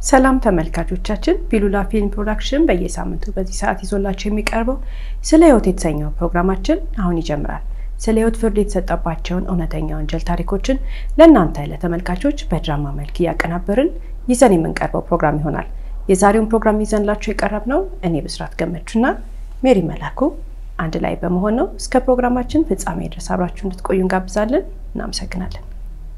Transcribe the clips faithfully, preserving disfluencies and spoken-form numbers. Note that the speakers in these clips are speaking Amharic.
ሰላም ተመልካቾቻችን ፒሉላ ፊልም ፕሮዳክሽን በየሳምንቱ በዚህ ሰዓት ይዞላችሁ የሚቀርበው ስለ ህይወት የተሰኘው ፕሮግራማችን አሁን ይጀምራል። ስለ ህይወት ፍርድ የተሰጠባቸውን እውነተኛ ወንጀል ታሪኮችን ለእናንተ ለተመልካቾች በድራማ መልክ ያቀናበርን ይዘን የምንቀርበው ፕሮግራም ይሆናል። የዛሬውን ፕሮግራም ይዘንላችሁ የቀረብነው እኔ ብስራት ገመቹና ሜሪ መላኩ አንድ ላይ በመሆን ነው። እስከ ፕሮግራማችን ፍጻሜ ድረስ አብራችሁ እንድትቆዩ እንጋብዛለን። እናመሰግናለን።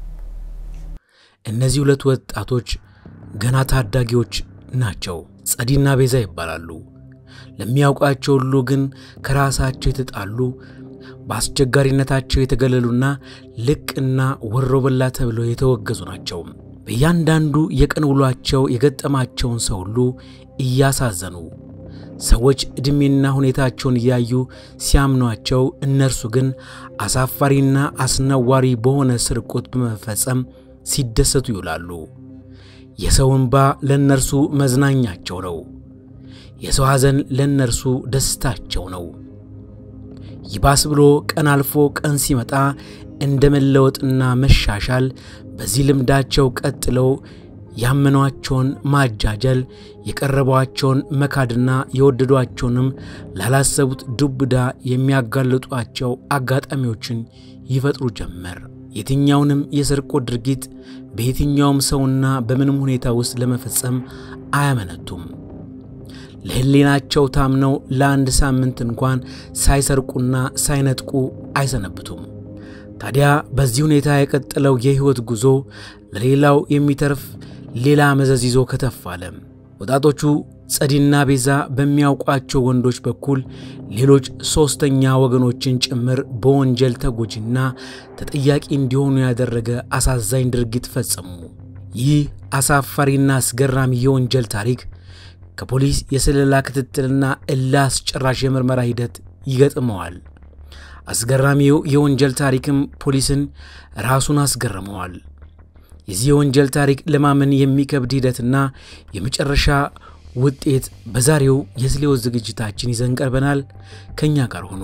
እነዚህ ሁለት ወጣቶች ገና ታዳጊዎች ናቸው። ጸዲና ቤዛ ይባላሉ። ለሚያውቃቸው ሁሉ ግን ከራሳቸው የተጣሉ በአስቸጋሪነታቸው የተገለሉና ልቅና ወሮበላ ተብለው የተወገዙ ናቸው። በእያንዳንዱ የቀን ውሏቸው የገጠማቸውን ሰው ሁሉ እያሳዘኑ ሰዎች እድሜና ሁኔታቸውን እያዩ ሲያምኗቸው እነርሱ ግን አሳፋሪና አስነዋሪ በሆነ ስርቆት በመፈጸም ሲደሰቱ ይውላሉ። የሰው እንባ ለነርሱ መዝናኛቸው ነው። የሰው ሐዘን ለነርሱ ደስታቸው ነው። ይባስ ብሎ ቀን አልፎ ቀን ሲመጣ እንደመለወጥና መሻሻል በዚህ ልምዳቸው ቀጥለው ያመኗቸውን ማጃጀል የቀረቧቸውን መካድና የወደዷቸውንም ላላሰቡት ዱብዳ የሚያጋልጧቸው አጋጣሚዎችን ይፈጥሩ ጀመር። የትኛውንም የስርቆት ድርጊት በየትኛውም ሰውና በምንም ሁኔታ ውስጥ ለመፈጸም አያመነቱም። ለህሊናቸው ታምነው ለአንድ ሳምንት እንኳን ሳይሰርቁና ሳይነጥቁ አይሰነብቱም። ታዲያ በዚህ ሁኔታ የቀጠለው የህይወት ጉዞ ለሌላው የሚተርፍ ሌላ መዘዝ ይዞ ከተፋለ ወጣቶቹ ጸዲና ቤዛ በሚያውቋቸው ወንዶች በኩል ሌሎች ሶስተኛ ወገኖችን ጭምር በወንጀል ተጎጂና ተጠያቂ እንዲሆኑ ያደረገ አሳዛኝ ድርጊት ፈጸሙ። ይህ አሳፋሪና አስገራሚ የወንጀል ታሪክ ከፖሊስ የስለላ ክትትልና እላስጨራሽ የምርመራ ሂደት ይገጥመዋል። አስገራሚው የወንጀል ታሪክም ፖሊስን ራሱን አስገርመዋል። የዚህ የወንጀል ታሪክ ለማመን የሚከብድ ሂደትና የመጨረሻ ውጤት በዛሬው የስሌው ዝግጅታችን ይዘን ቀርበናል። ከኛ ጋር ሆኑ።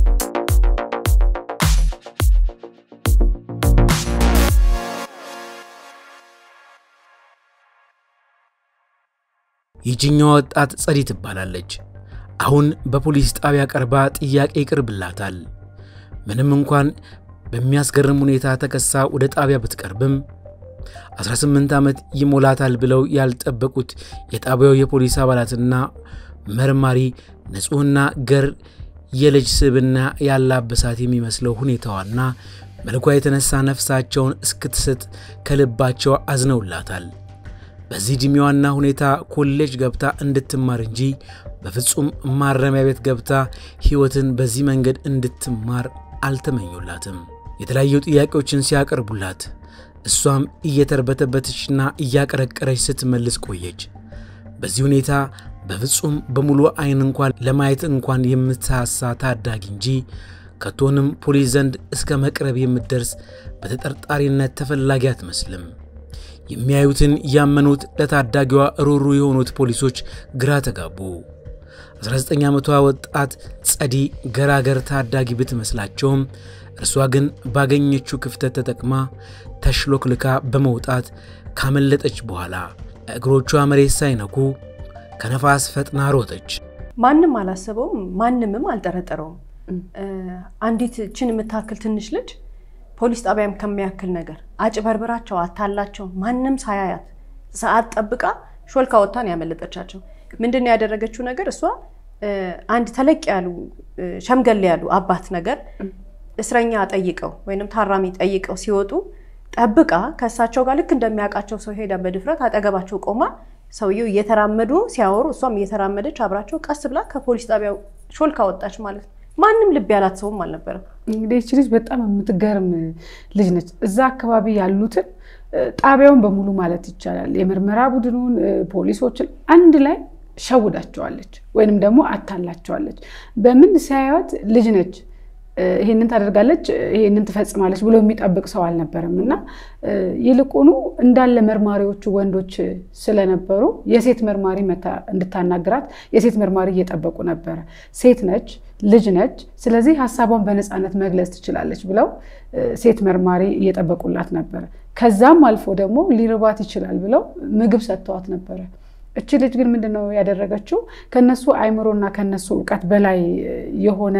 ይህችኛዋ ወጣት ጸዲ ትባላለች። አሁን በፖሊስ ጣቢያ ቀርባ ጥያቄ ይቀርብላታል። ምንም እንኳን በሚያስገርም ሁኔታ ተከሳ ወደ ጣቢያ ብትቀርብም አስራ ስምንት ዓመት ይሞላታል ብለው ያልጠበቁት የጣቢያው የፖሊስ አባላትና መርማሪ ንጹህና ገር የልጅ ስብና ያላበሳት የሚመስለው ሁኔታዋና መልኳ የተነሳ ነፍሳቸውን እስክትስት ከልባቸው አዝነውላታል። በዚህ ድሚዋና ሁኔታ ኮሌጅ ገብታ እንድትማር እንጂ በፍጹም ማረሚያ ቤት ገብታ ህይወትን በዚህ መንገድ እንድትማር አልተመኙላትም። የተለያዩ ጥያቄዎችን ሲያቀርቡላት እሷም እየተርበተበተችና እያቀረቀረች ስትመልስ ቆየች። በዚህ ሁኔታ በፍጹም በሙሉ አይን እንኳን ለማየት እንኳን የምትሳሳ ታዳጊ እንጂ ከቶንም ፖሊስ ዘንድ እስከ መቅረብ የምትደርስ በተጠርጣሪነት ተፈላጊ አትመስልም። የሚያዩትን ያመኑት ለታዳጊዋ ሩሩ የሆኑት ፖሊሶች ግራ ተጋቡ። አስራ ዘጠኝ ዓመቷ ወጣት ጸዲ ገራገር ታዳጊ ብትመስላቸውም እርሷ ግን ባገኘችው ክፍተት ተጠቅማ ተሽሎክልካ በመውጣት ካመለጠች በኋላ እግሮቿ መሬት ሳይነኩ ከነፋስ ፈጥና ሮጠች። ማንንም አላሰበውም፣ ማንንም አልጠረጠረውም። አንዲት እችን የምታክል ትንሽ ልጅ ፖሊስ ጣቢያም ከሚያክል ነገር አጭበርብራቸው አታላቸው ማንንም ሳያያት ሰዓት ጠብቃ ሾልካ ወጣን ያመለጠቻቸው። ምንድነው ያደረገችው ነገር? እሷ አንድ ተለቅ ያሉ ሸምገል ያሉ አባት ነገር እስረኛ ጠይቀው ወይንም ታራሚ ጠይቀው ሲወጡ ጠብቃ ከሳቸው ጋር ልክ እንደሚያቃቸው ሰው ሄዳ በድፍረት አጠገባቸው ቆማ ሰውየው እየተራመዱ ሲያወሩ እሷም እየተራመደች አብራቸው ቀስ ብላ ከፖሊስ ጣቢያው ሾልካ ወጣች ማለት ነው። ማንንም ልብ ያላት ሰውም አልነበረም። እንግዲህ እቺ ልጅ በጣም የምትገርም ልጅ ነች። እዛ አካባቢ ያሉትን ጣቢያውን በሙሉ ማለት ይቻላል የምርመራ ቡድኑን ፖሊሶችን አንድ ላይ ሸውዳቸዋለች ወይንም ደግሞ አታላቸዋለች። በምን ሲያዩት ልጅ ነች ይሄንን ታደርጋለች ይሄንን ትፈጽማለች ብሎ የሚጠብቅ ሰው አልነበረምና ይልቁኑ እንዳለ መርማሪዎቹ ወንዶች ስለነበሩ የሴት መርማሪ መታ እንድታናግራት የሴት መርማሪ እየጠበቁ ነበር። ሴት ነች ልጅ ነች ስለዚህ ሐሳቧን በነፃነት መግለጽ ትችላለች ብለው ሴት መርማሪ እየጠበቁላት ነበር። ከዛም አልፎ ደግሞ ሊርባት ይችላል ብለው ምግብ ሰጥተዋት ነበር እቺ ልጅ ግን ምንድነው ያደረገችው ከነሱ አይምሮና ከነሱ ዕውቀት በላይ የሆነ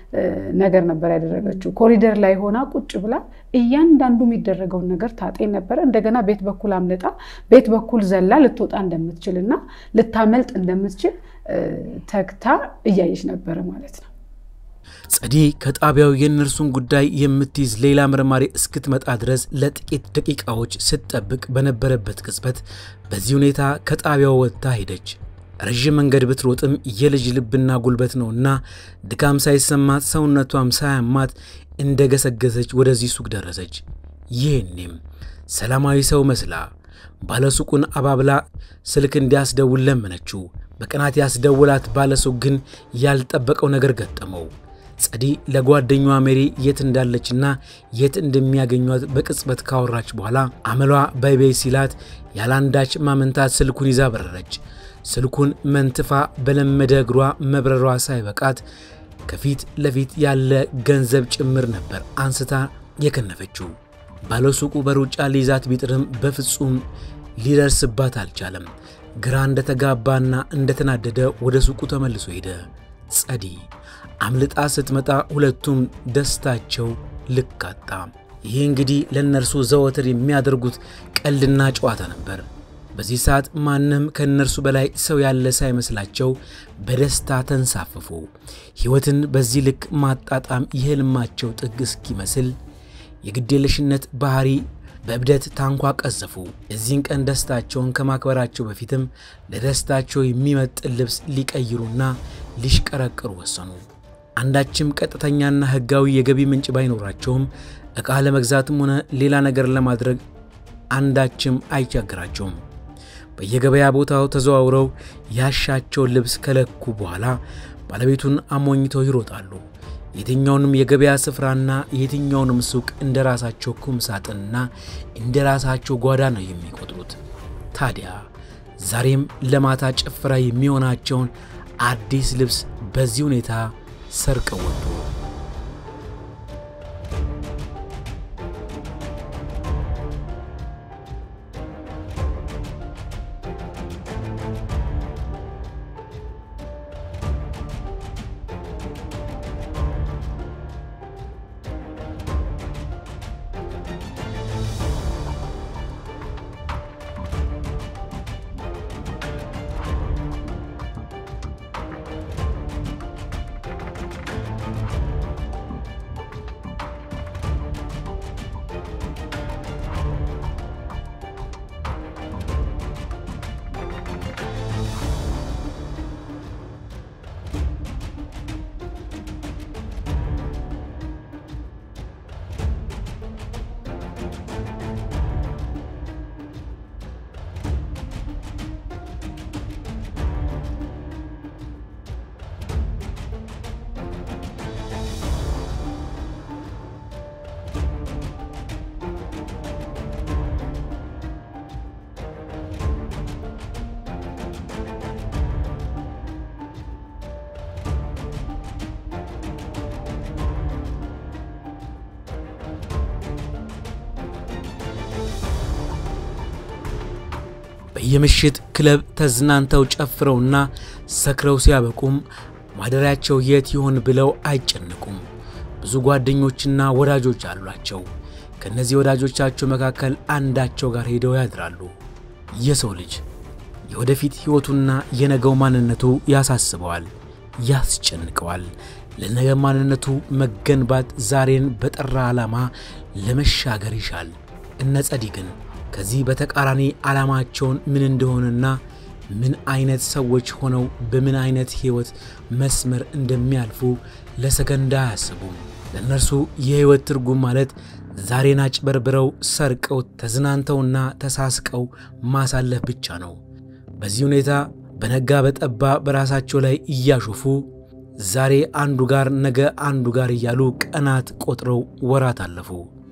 ነገር ነበር ያደረገችው ኮሪደር ላይ ሆና ቁጭ ብላ እያንዳንዱ የሚደረገው ነገር ታጤን ነበር እንደገና ቤት በኩል አምለጣ ቤት በኩል ዘላ ልትወጣ እንደምትችልና ልታመልጥ እንደምትችል ተክታ እያየች ነበር ማለት ነው ጸዲ ከጣቢያው የነርሱን ጉዳይ የምትይዝ ሌላ መርማሪ እስክትመጣ ድረስ ለጥቂት ደቂቃዎች ስትጠብቅ በነበረበት ቅጽበት በዚህ ሁኔታ ከጣቢያው ወጥታ ሄደች ረጅም መንገድ ብትሮጥም የልጅ ልብና ጉልበት ነውና ድካም ሳይሰማት ሰውነቷም ሳያማት እንደገሰገሰች ወደዚህ ሱቅ ደረሰች ይሄኔም ሰላማዊ ሰው መስላ ባለሱቁን አባብላ ስልክ እንዲያስደውል ለመነችው በቀናት ያስደውላት ባለሱቅ ግን ያልጠበቀው ነገር ገጠመው ጸዲ ለጓደኛዋ ሜሪ የት እንዳለችና የት እንደሚያገኙት በቅጽበት ካወራች በኋላ አመሏ ባይባይ ሲላት ያላንዳች ማመንታት ስልኩን ይዛ በረረች ስልኩን መንትፋ በለመደ እግሯ መብረሯ ሳይበቃት ከፊት ለፊት ያለ ገንዘብ ጭምር ነበር አንስታ የከነፈችው ባለሱቁ በሩጫ ሊዛት ቢጥርም በፍጹም ሊደርስባት አልቻለም ግራ እንደተጋባና እንደተናደደ ወደ ሱቁ ተመልሶ ሄደ ጸዲ አምልጣ ስትመጣ ሁለቱም ደስታቸው ልካጣ ይሄ እንግዲህ ለነርሱ ዘወትር የሚያደርጉት ቀልድና ጨዋታ ነበር በዚህ ሰዓት ማንንም ከነርሱ በላይ ሰው ያለ ሳይመስላቸው በደስታ ተንሳፈፉ ህይወትን በዚህ ልክ ማጣጣም የህልማቸው ጥግ እስኪመስል የግዴለሽነት ባህሪ በእብደት ታንኳ ቀዘፉ እዚህን ቀን ደስታቸውን ከማክበራቸው በፊትም ለደስታቸው የሚመጥን ልብስ ሊቀይሩና ሊሽቀረቅሩ ወሰኑ አንዳችም ቀጥተኛና ህጋዊ የገቢ ምንጭ ባይኖራቸውም እቃ ለመግዛትም ሆነ ሌላ ነገር ለማድረግ አንዳችም አይቸግራቸውም በየገበያ ቦታው ተዘዋውረው ያሻቸው ልብስ ከለኩ በኋላ ባለቤቱን አሞኝተው ይሮጣሉ የትኛውንም የገበያ ስፍራና የትኛውንም ሱቅ እንደራሳቸው ቁምሳጥንና እንደራሳቸው ጓዳ ነው የሚቆጥሩት ታዲያ ዛሬም ለማታ ጭፍራ የሚሆናቸውን አዲስ ልብስ በዚህ ሁኔታ ሰርቀው ወጡ በየምሽት ክለብ ተዝናንተው ጨፍረውና ሰክረው ሲያበቁም ማደሪያቸው የት ይሆን ብለው አይጨነቁም ብዙ ጓደኞችና ወዳጆች አሏቸው ከነዚህ ወዳጆቻቸው መካከል አንዳቸው ጋር ሄደው ያድራሉ የሰው ልጅ የወደፊት ህይወቱና የነገው ማንነቱ ያሳስበዋል ያስጨንቀዋል ለነገ ማንነቱ መገንባት ዛሬን በጠራ ዓላማ ለመሻገር ይሻል እነ ጸዲ ግን ከዚህ በተቃራኒ ዓላማቸውን ምን እንደሆነና ምን አይነት ሰዎች ሆነው በምን አይነት ህይወት መስመር እንደሚያልፉ ለሰከንዳ ያስቡም ለነርሱ የህይወት ትርጉም ማለት ዛሬን አጭበርብረው ሰርቀው ተዝናንተውና ተሳስቀው ማሳለፍ ብቻ ነው በዚህ ሁኔታ በነጋ በጠባ በራሳቸው ላይ እያሾፉ ዛሬ አንዱ ጋር ነገ አንዱ ጋር ይያሉ ቀናት ቆጥረው ወራት አለፉ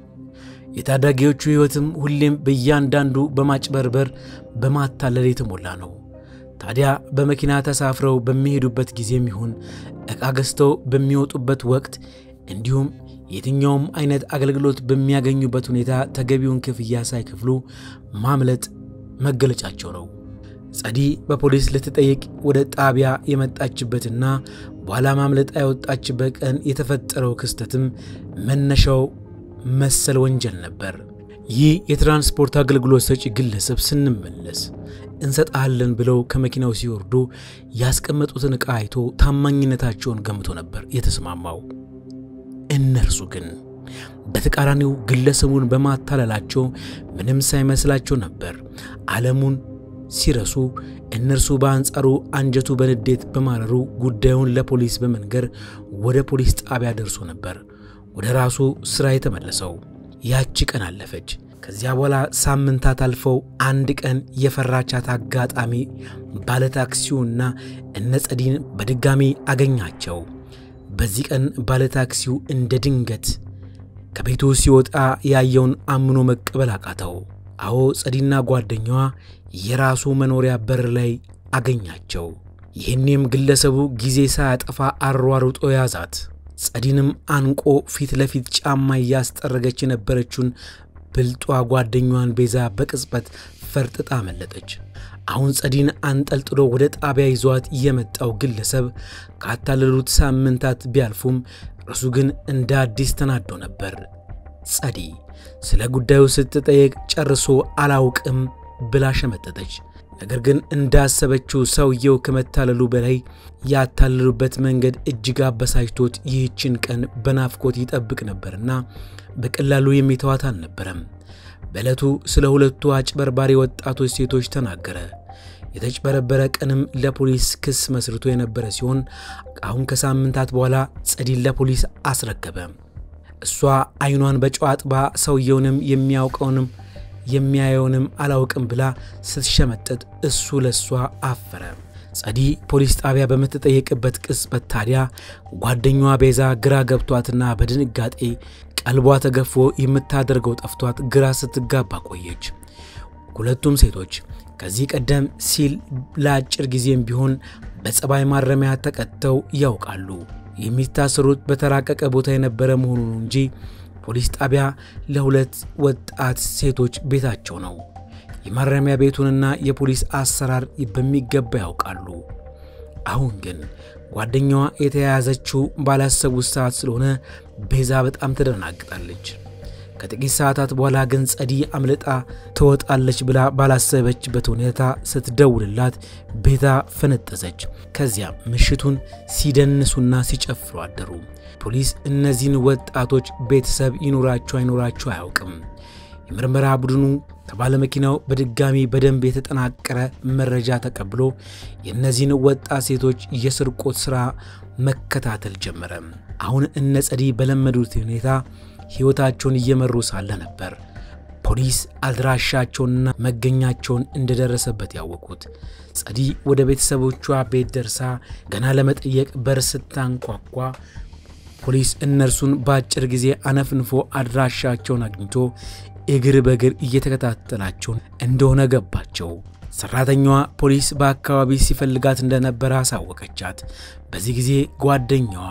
የታዳጊዎቹ ህይወትም ሁሌም በእያንዳንዱ በማጭበርበር በማታለል የተሞላ ነው ታዲያ በመኪና ተሳፍረው በሚሄዱበት ጊዜም ይሁን እቃ ገዝተው በሚወጡበት ወቅት እንዲሁም የትኛውም አይነት አገልግሎት በሚያገኙበት ሁኔታ ተገቢውን ክፍያ ሳይከፍሉ ማምለጥ መገለጫቸው ነው። ጸዲ በፖሊስ ልትጠይቅ ወደ ጣቢያ የመጣችበትና በኋላ ማምለጥ ያወጣችበት ቀን የተፈጠረው ክስተትም መነሻው መሰል ወንጀል ነበር። ይህ የትራንስፖርት አገልግሎት ሰጪ ግለሰብ ስንመለስ እንሰጣለን ብለው ከመኪናው ሲወርዱ ያስቀመጡትን ዕቃ አይቶ ታማኝነታቸውን ገምቶ ነበር የተስማማው። እነርሱ ግን በተቃራኒው ግለሰቡን በማታለላቸው ምንም ሳይመስላቸው ነበር ዓለሙን ሲረሱ። እነርሱ በአንጻሩ አንጀቱ በንዴት በማረሩ ጉዳዩን ለፖሊስ በመንገር ወደ ፖሊስ ጣቢያ ደርሶ ነበር ወደ ራሱ ስራ የተመለሰው። ያቺ ቀን አለፈች። ከዚያ በኋላ ሳምንታት አልፈው አንድ ቀን የፈራቻት አጋጣሚ ባለ ታክሲውና እነ ጸዲን በድጋሚ አገኛቸው። በዚህ ቀን ባለ ታክሲው እንደ ድንገት ከቤቱ ሲወጣ ያየውን አምኖ መቀበል አቃተው። አዎ ጸዲና ጓደኛዋ የራሱ መኖሪያ በር ላይ አገኛቸው። ይህንም ግለሰቡ ጊዜ ሳያጠፋ አሯሩጦ ያዛት። ጸዲንም አንቆ ፊት ለፊት ጫማ ያስጠረገች የነበረችውን ብልጧ ጓደኛዋን ቤዛ በቅጽበት ፈርጥጣ መለጠች። አሁን ጸዲን አንጠልጥሎ ወደ ጣቢያ ይዟት የመጣው ግለሰብ ካታለሉት ሳምንታት ቢያልፉም እርሱ ግን እንደ አዲስ ተናዶ ነበር። ጸዲ ስለ ጉዳዩ ስትጠየቅ ጨርሶ አላውቅም ብላ ሸመጠጠች። ነገር ግን እንዳሰበችው ሰውየው ከመታለሉ በላይ ያታለሉበት መንገድ እጅግ አበሳጭቶት ይህችን ቀን በናፍቆት ይጠብቅ ነበርና በቀላሉ የሚተዋት አልነበረም። በዕለቱ ስለ ሁለቱ አጭበርባሪ ወጣቶች ሴቶች ተናገረ። የተጭበረበረ ቀንም ለፖሊስ ክስ መስርቶ የነበረ ሲሆን አሁን ከሳምንታት በኋላ ጸዲን ለፖሊስ አስረከበ። እሷ አይኗን በጨዋጥባ ሰውየውንም የሚያውቀውንም የሚያየውንም አላውቅም ብላ ስትሸመጠጥ እሱ ለሷ አፈረ። ጸዲ ፖሊስ ጣቢያ በመተጠየቅበት ቅጽበት ታዲያ ጓደኛዋ ቤዛ ግራ ገብቷትና በድንጋጤ ቀልቧ ተገፎ የምታደርገው ጠፍቷት ግራ ስትጋባ ቆየች። ሁለቱም ሴቶች ከዚህ ቀደም ሲል ለአጭር ጊዜም ቢሆን በጸባይ ማረሚያ ተቀጥተው ያውቃሉ። የሚታሰሩት በተራቀቀ ቦታ የነበረ መሆኑ እንጂ ፖሊስ ጣቢያ ለሁለት ወጣት ሴቶች ቤታቸው ነው። የማረሚያ ቤቱንና የፖሊስ አሰራር በሚገባ ያውቃሉ። አሁን ግን ጓደኛዋ የተያያዘችው ባላሰቡት ሰዓት ስለሆነ ቤዛ በጣም ተደናግጣለች። ከጥቂት ሰዓታት በኋላ ግን ጸዲ አምልጣ ትወጣለች ብላ ባላሰበችበት ሁኔታ ስትደውልላት ቤዛ ፈነጠዘች። ከዚያ ምሽቱን ሲደንሱና ሲጨፍሩ አደሩ። ፖሊስ እነዚህን ወጣቶች ቤተሰብ ይኖራቸው አይኖራቸው አያውቅም። የምርመራ ቡድኑ ከባለ መኪናው በድጋሚ በደንብ የተጠናቀረ መረጃ ተቀብሎ የእነዚህን ወጣት ሴቶች የስርቆት ሥራ መከታተል ጀመረ። አሁን እነ ጸዲ በለመዱት ሁኔታ ሕይወታቸውን እየመሩ ሳለ ነበር ፖሊስ አድራሻቸውንና መገኛቸውን እንደደረሰበት ያወቁት። ጸዲ ወደ ቤተሰቦቿ ቤት ደርሳ ገና ለመጠየቅ በር ስታንኳኳ ፖሊስ እነርሱን በአጭር ጊዜ አነፍንፎ አድራሻቸውን አግኝቶ እግር በእግር እየተከታተላቸው እንደሆነ ገባቸው። ሰራተኛዋ ፖሊስ በአካባቢ ሲፈልጋት እንደነበረ አሳወቀቻት። በዚህ ጊዜ ጓደኛዋ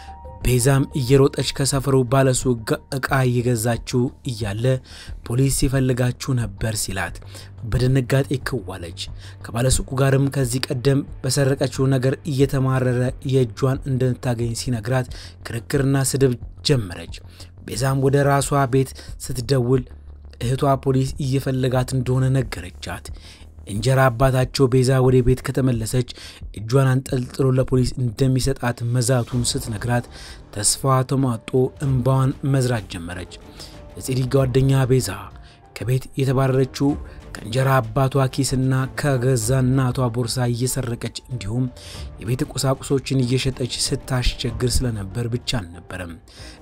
ቤዛም እየሮጠች ከሰፈሩ ባለሱቅ ዕቃ እየገዛችው እያለ ፖሊስ ሲፈልጋችሁ ነበር ሲላት በድንጋጤ ከዋለች። ከባለሱቁ ጋርም ከዚህ ቀደም በሰረቀችው ነገር እየተማረረ የእጇን እንደምታገኝ ሲነግራት ክርክርና ስድብ ጀመረች። ቤዛም ወደ ራሷ ቤት ስትደውል እህቷ ፖሊስ እየፈለጋት እንደሆነ ነገረቻት። እንጀራ አባታቸው ቤዛ ወደ ቤት ከተመለሰች እጇን አንጠልጥሎ ለፖሊስ እንደሚሰጣት መዛቱን ስትነግራት ተስፋዋ ተሟጦ እንባዋን መዝራት ጀመረች። የጸዲ ጓደኛ ቤዛ ከቤት የተባረረችው ከእንጀራ አባቷ ኪስና ከገዛ እናቷ ቦርሳ እየሰረቀች እንዲሁም የቤት ቁሳቁሶችን እየሸጠች ስታስቸግር ስለነበር ብቻ አልነበረም።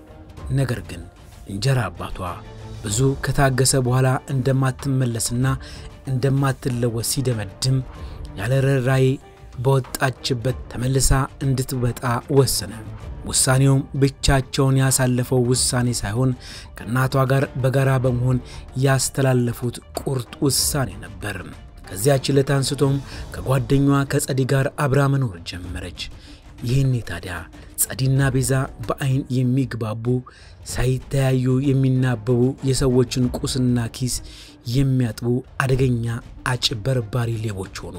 ነገር ግን እንጀራ አባቷ ብዙ ከታገሰ በኋላ እንደማትመለስና እንደማትለወስ ሲደመድም ያለ ርህራሄ በወጣችበት ተመልሳ እንድትወጣ ወሰነ። ውሳኔውም ብቻቸውን ያሳለፈው ውሳኔ ሳይሆን ከእናቷ ጋር በጋራ በመሆን ያስተላለፉት ቁርጥ ውሳኔ ነበር። ከዚያች ዕለት አንስቶም ከጓደኛዋ ከጸዲ ጋር አብራ መኖር ጀመረች። ይህኔ ታዲያ ጸዲና ቤዛ በአይን የሚግባቡ ሳይተያዩ የሚናበቡ የሰዎችን ቁስና ኪስ የሚያጥቡ አደገኛ አጭበርባሪ ሌቦች ሆኑ።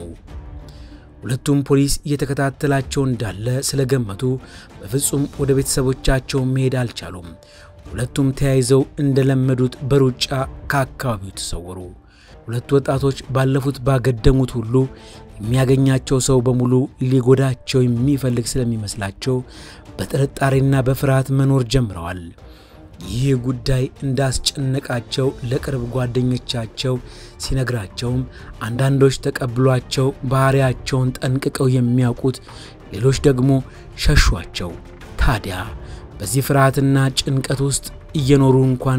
ሁለቱም ፖሊስ እየተከታተላቸው እንዳለ ስለገመቱ በፍጹም ወደ ቤተሰቦቻቸው መሄድ አልቻሉም። ሁለቱም ተያይዘው እንደለመዱት በሩጫ ከአካባቢው ተሰወሩ። ሁለቱ ወጣቶች ባለፉት ባገደሙት ሁሉ የሚያገኛቸው ሰው በሙሉ ሊጎዳቸው የሚፈልግ ስለሚመስላቸው በጥርጣሬና በፍርሃት መኖር ጀምረዋል። ይህ ጉዳይ እንዳስጨነቃቸው ለቅርብ ጓደኞቻቸው ሲነግራቸውም አንዳንዶች ተቀብሏቸው ባህሪያቸውን ጠንቅቀው የሚያውቁት፣ ሌሎች ደግሞ ሸሿቸው። ታዲያ በዚህ ፍርሃትና ጭንቀት ውስጥ እየኖሩ እንኳን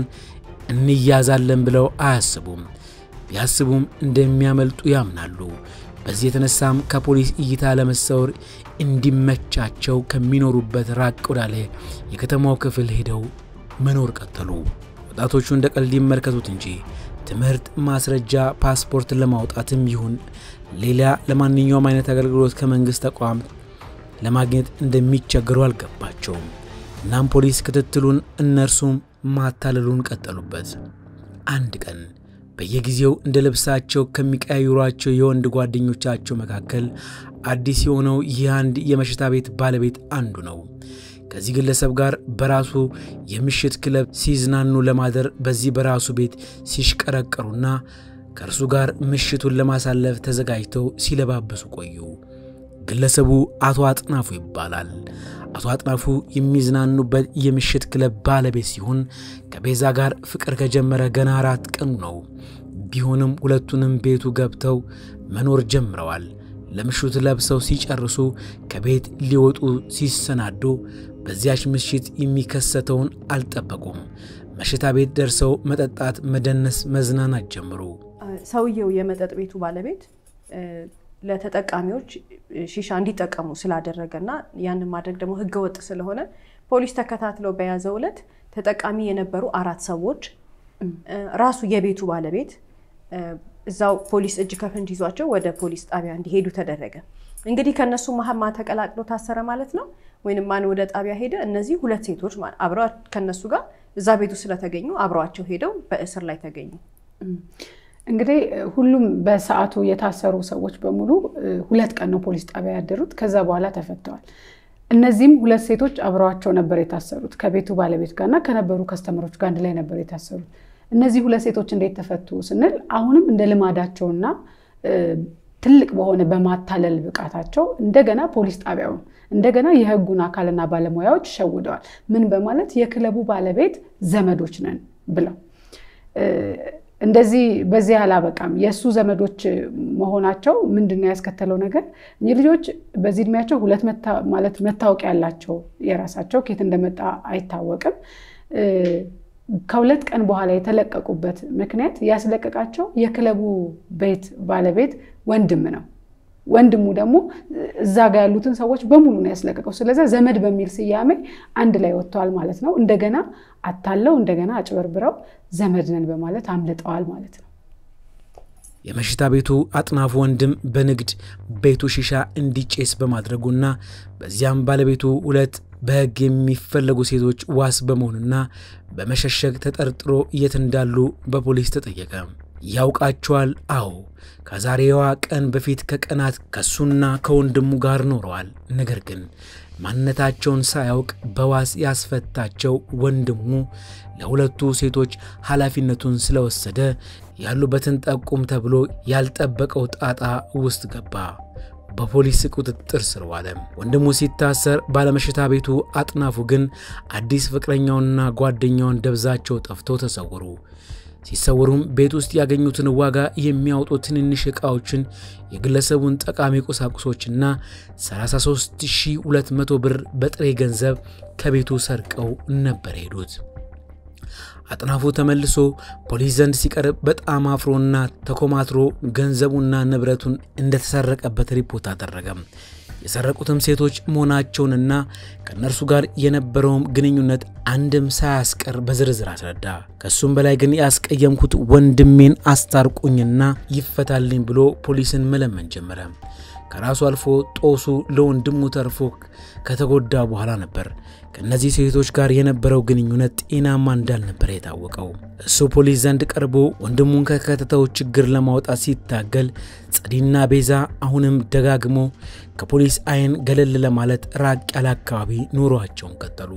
እንያዛለን ብለው አያስቡም። ቢያስቡም እንደሚያመልጡ ያምናሉ። በዚህ የተነሳም ከፖሊስ እይታ ለመሰወር እንዲመቻቸው ከሚኖሩበት ራቅ ወዳለ የከተማው ክፍል ሄደው መኖር ቀጠሉ። ወጣቶቹ እንደ ቀልድ ይመልከቱት እንጂ ትምህርት፣ ማስረጃ፣ ፓስፖርት ለማውጣትም ይሁን ሌላ ለማንኛውም አይነት አገልግሎት ከመንግስት ተቋም ለማግኘት እንደሚቸገሩ አልገባቸውም። እናም ፖሊስ ክትትሉን እነርሱም ማታለሉን ቀጠሉበት። አንድ ቀን በየጊዜው እንደ ልብሳቸው ከሚቀያዩሯቸው የወንድ ጓደኞቻቸው መካከል አዲስ የሆነው የአንድ የመሽታ ቤት ባለቤት አንዱ ነው። ከዚህ ግለሰብ ጋር በራሱ የምሽት ክለብ ሲዝናኑ ለማደር በዚህ በራሱ ቤት ሲሽቀረቀሩና ከርሱ ጋር ምሽቱን ለማሳለፍ ተዘጋጅተው ሲለባበሱ ቆዩ። ግለሰቡ አቶ አጥናፉ ይባላል። አቶ አጥናፉ የሚዝናኑበት የምሽት ክለብ ባለቤት ሲሆን ከቤዛ ጋር ፍቅር ከጀመረ ገና አራት ቀኑ ነው። ቢሆንም ሁለቱንም ቤቱ ገብተው መኖር ጀምረዋል። ለምሽቱ ለብሰው ሲጨርሱ ከቤት ሊወጡ ሲሰናዱ በዚያች ምሽት የሚከሰተውን አልጠበቁም። መሽታ ቤት ደርሰው መጠጣት፣ መደነስ፣ መዝናናት ጀመሩ። ሰውየው የመጠጥ ቤቱ ባለቤት ለተጠቃሚዎች ሺሻ እንዲጠቀሙ ስላደረገና ያንን ማድረግ ደግሞ ህገወጥ ስለሆነ ፖሊስ ተከታትለው በያዘው ዕለት ተጠቃሚ የነበሩ አራት ሰዎች ራሱ የቤቱ ባለቤት እዛው ፖሊስ እጅ ከፍንጅ ይዟቸው ወደ ፖሊስ ጣቢያ እንዲሄዱ ተደረገ። እንግዲህ ከነሱ መሐማ ተቀላቅሎ ታሰረ ማለት ነው ወይንም ማን ወደ ጣቢያ ሄደ? እነዚህ ሁለት ሴቶች አብረው ከነሱ ጋር እዛ ቤቱ ስለተገኙ አብረዋቸው ሄደው በእስር ላይ ተገኙ። እንግዲህ ሁሉም በሰዓቱ የታሰሩ ሰዎች በሙሉ ሁለት ቀን ነው ፖሊስ ጣቢያ ያደሩት። ከዛ በኋላ ተፈተዋል። እነዚህም ሁለት ሴቶች አብረዋቸው ነበር የታሰሩት ከቤቱ ባለቤት ጋርና ከነበሩ ከስተመሮች ጋር አንድ ላይ ነበር የታሰሩት። እነዚህ ሁለት ሴቶች እንዴት ተፈቱ ስንል አሁንም እንደ ልማዳቸውና ትልቅ በሆነ በማታለል ብቃታቸው እንደገና ፖሊስ ጣቢያው እንደገና የህጉን አካልና ባለሙያዎች ሸውደዋል። ምን በማለት የክለቡ ባለቤት ዘመዶች ነን ብለው እንደዚህ በዚህ አላበቃም። የሱ ዘመዶች መሆናቸው ምንድነው ያስከተለው ነገር? እኚህ ልጆች በዚህ እድሜያቸው ሁለት መታ ማለት መታወቂያ ያላቸው የራሳቸው ከየት እንደመጣ አይታወቅም። ከሁለት ቀን በኋላ የተለቀቁበት ምክንያት ያስለቀቃቸው የክለቡ ቤት ባለቤት ወንድም ነው። ወንድሙ ደግሞ እዛ ጋር ያሉትን ሰዎች በሙሉ ነው ያስለቀቀው። ስለዚህ ዘመድ በሚል ስያሜ አንድ ላይ ወጥተዋል ማለት ነው። እንደገና አታለው እንደገና አጭበርብረው ዘመድ ነን በማለት አምልጠዋል ማለት ነው። የመሽታ ቤቱ አጥናፉ ወንድም በንግድ ቤቱ ሺሻ እንዲጨስ በማድረጉና በዚያም ባለቤቱ ሁለት በህግ የሚፈልጉ ሴቶች ዋስ በመሆንና በመሸሸግ ተጠርጥሮ የት እንዳሉ በፖሊስ ተጠየቀ። ያውቃቸዋል? አዎ። ከዛሬዋ ቀን በፊት ከቀናት ከሱና ከወንድሙ ጋር ኖረዋል። ነገር ግን ማንነታቸውን ሳያውቅ በዋስ ያስፈታቸው ወንድሙ ለሁለቱ ሴቶች ኃላፊነቱን ስለወሰደ ያሉበትን ጠቁም ተብሎ ያልጠበቀው ጣጣ ውስጥ ገባ። በፖሊስ ቁጥጥር ስር ዋለ። ወንድሙ ሲታሰር ባለመሽታ ቤቱ አጥናፉ ግን አዲስ ፍቅረኛውንና ጓደኛውን ደብዛቸው ጠፍቶ ተሰወሩ። ሲሰወሩም ቤት ውስጥ ያገኙትን ዋጋ የሚያወጡ ትንንሽ ዕቃዎችን የግለሰቡን ጠቃሚ ቁሳቁሶችና ሰላሳ ሦስት ሺህ ሁለት መቶ ብር በጥሬ ገንዘብ ከቤቱ ሰርቀው ነበር ሄዱት። አጥናፉ ተመልሶ ፖሊስ ዘንድ ሲቀርብ በጣም አፍሮና ተኮማትሮ ገንዘቡና ንብረቱን እንደተሰረቀበት ሪፖርት አደረገ። የሰረቁትም ሴቶች መሆናቸውንና ከነርሱ ጋር የነበረውም ግንኙነት አንድም ሳያስቀር በዝርዝር አስረዳ። ከሱም በላይ ግን ያስቀየምኩት ወንድሜን አስታርቁኝና ይፈታልኝ ብሎ ፖሊስን መለመን ጀመረ። ከራሱ አልፎ ጦሱ ለወንድሙ ተርፎ ከተጎዳ በኋላ ነበር ከነዚህ ሴቶች ጋር የነበረው ግንኙነት ጤናማ እንዳልነበር የታወቀው። እሱ ፖሊስ ዘንድ ቀርቦ ወንድሙን ከከተተው ችግር ለማውጣት ሲታገል ጸዲና ቤዛ አሁንም ደጋግሞ ከፖሊስ አይን ገለል ለማለት ራቅ ያለ አካባቢ ኑሯቸውን ቀጠሉ።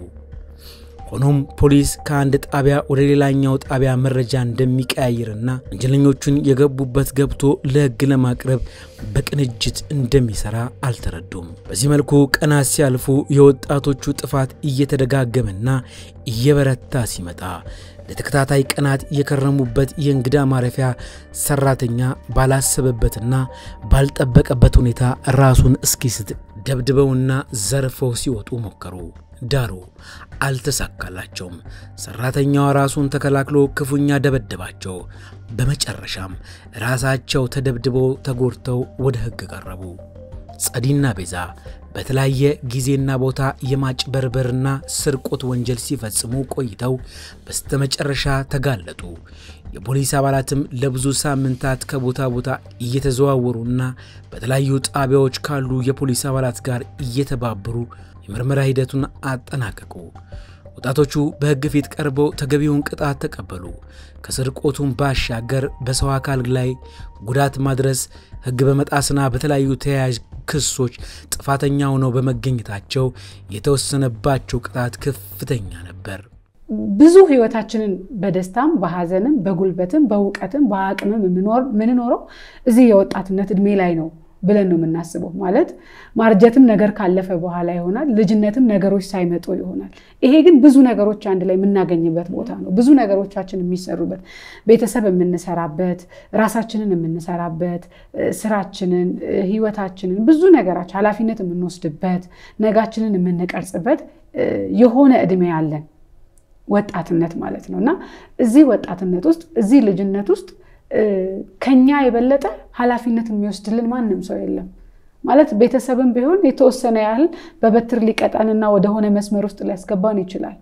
ሆኖም ፖሊስ ከአንድ ጣቢያ ወደ ሌላኛው ጣቢያ መረጃ እንደሚቀያየርና ወንጀለኞቹን የገቡበት ገብቶ ለሕግ ለማቅረብ በቅንጅት እንደሚሰራ አልተረዱም። በዚህ መልኩ ቀናት ሲያልፉ የወጣቶቹ ጥፋት እየተደጋገመና እየበረታ ሲመጣ ለተከታታይ ቀናት የከረሙበት የእንግዳ ማረፊያ ሰራተኛ ባላሰበበትና ባልጠበቀበት ሁኔታ ራሱን እስኪስት ደብድበውና ዘርፈው ሲወጡ ሞከሩ። ዳሩ አልተሳካላቸውም። ሰራተኛው ራሱን ተከላክሎ ክፉኛ ደበደባቸው። በመጨረሻም ራሳቸው ተደብድበው ተጎድተው ወደ ሕግ ቀረቡ። ጸዲና ቤዛ በተለያየ ጊዜና ቦታ የማጭበርበርና ስርቆት ወንጀል ሲፈጽሙ ቆይተው በስተመጨረሻ ተጋለጡ። የፖሊስ አባላትም ለብዙ ሳምንታት ከቦታ ቦታ እየተዘዋወሩና በተለያዩ ጣቢያዎች ካሉ የፖሊስ አባላት ጋር እየተባበሩ የምርመራ ሂደቱን አጠናቀቁ። ወጣቶቹ በሕግ ፊት ቀርበው ተገቢውን ቅጣት ተቀበሉ። ከስርቆቱም ባሻገር በሰው አካል ላይ ጉዳት ማድረስ ሕግ በመጣስና በተለያዩ ተያያዥ ክሶች ጥፋተኛ ሆነው በመገኘታቸው የተወሰነባቸው ቅጣት ከፍተኛ ነበር። ብዙ ህይወታችንን በደስታም በሐዘንም በጉልበትም በእውቀትም በአቅምም ምንኖረው እዚህ የወጣትነት እድሜ ላይ ነው ብለን ነው የምናስበው። ማለት ማርጀትም ነገር ካለፈ በኋላ ይሆናል፣ ልጅነትም ነገሮች ሳይመጡ ይሆናል። ይሄ ግን ብዙ ነገሮች አንድ ላይ የምናገኝበት ቦታ ነው። ብዙ ነገሮቻችን የሚሰሩበት፣ ቤተሰብ የምንሰራበት፣ ራሳችንን የምንሰራበት፣ ስራችንን፣ ህይወታችንን፣ ብዙ ነገራችን ኃላፊነት የምንወስድበት፣ ነጋችንን የምንቀርጽበት የሆነ እድሜ አለን፣ ወጣትነት ማለት ነውና እዚህ ወጣትነት ውስጥ እዚህ ልጅነት ውስጥ ከኛ የበለጠ ኃላፊነት የሚወስድልን ማንም ሰው የለም። ማለት ቤተሰብም ቢሆን የተወሰነ ያህል በበትር ሊቀጣንና ወደ ሆነ መስመር ውስጥ ሊያስገባን ይችላል።